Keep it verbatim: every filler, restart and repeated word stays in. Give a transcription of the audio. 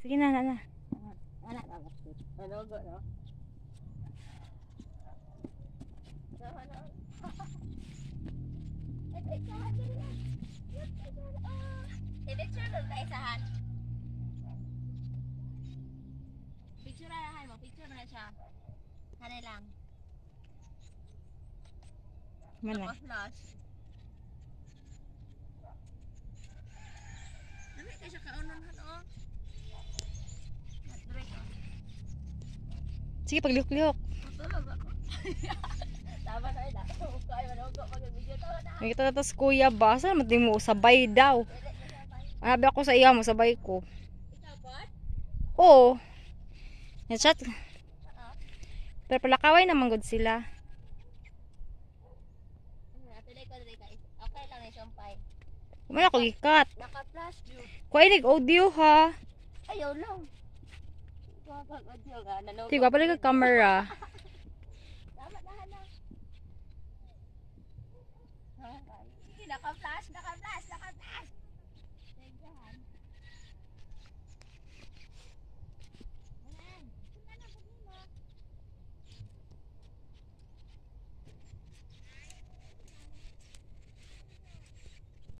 Sige na, na, na. Anak na ba? Ano go, no? No, no. Ito, isahan din na. I-picture doon ka isahan. Picture na mo. Picture na siya. Hanay lang. Mana? Tapos last. Dami ka siya kaunon han o. Drink o. Sige, pagliok-liok. Matulog ako. Tama na ina. Kaya manugo pag-video to na. Nakita na tas kuya ba? Saan naman mo? Sabay daw. Anabi ako sa iya mo, sabay ko. Ikaw bot? Oo. Na-chat. Pero pala kaway naman good sila. Okay lang na sumpay. Kumala ko gikat. Naka-flash view. Kuha inig audio ha. Ayaw lang. Kapag-audio nga. Nanugo. Sige, balik ka camera. Tama na na. Naka-flash, naka